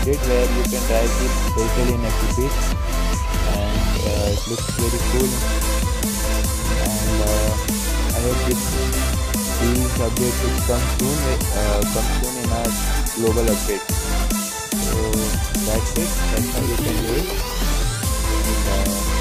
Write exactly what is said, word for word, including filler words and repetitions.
update where you can drive this vehicle in F P V, and uh, it looks very cool. And uh, I hope this these updates will come soon. Uh, come soon in our global update. So that's it. That's how you can do it. And, uh,